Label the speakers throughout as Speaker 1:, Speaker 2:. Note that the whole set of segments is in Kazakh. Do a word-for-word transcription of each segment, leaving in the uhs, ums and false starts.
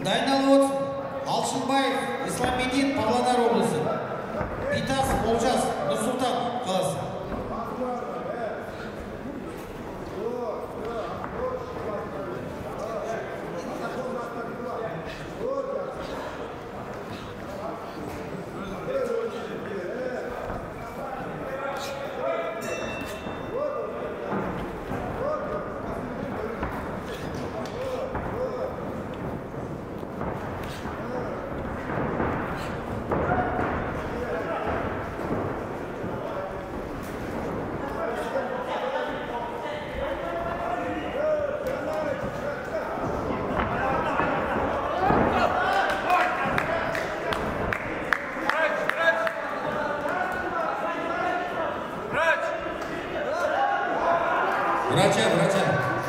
Speaker 1: Дайналып отсын. Алшынбаев, Исламедин, Павлодар облысы. Питас, Олжас, Нұр-Сұлтан қаласы.
Speaker 2: Врача, врача.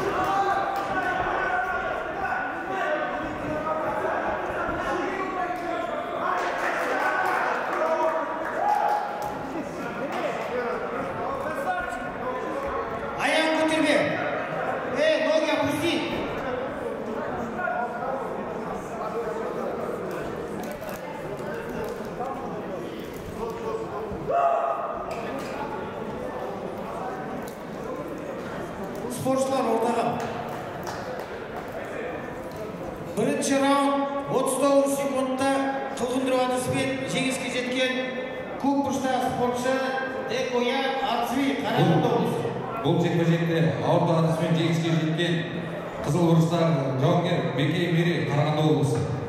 Speaker 1: Аян көтерме. Эй, ноги опусти. Спортшылар ортаға. Бірінші раунд отыз тоғыз секундта қылғындыру әдіспен жеңіске жеткен көк бұрыштағы спортшы Декоян Арцви Қарағанды облысы.
Speaker 2: Бұл жекпе-жекте ауыр әдіспен жеңіске жеткен қызыл бұрыштағы жауынгер Бекей Мери Қарағанды облысы.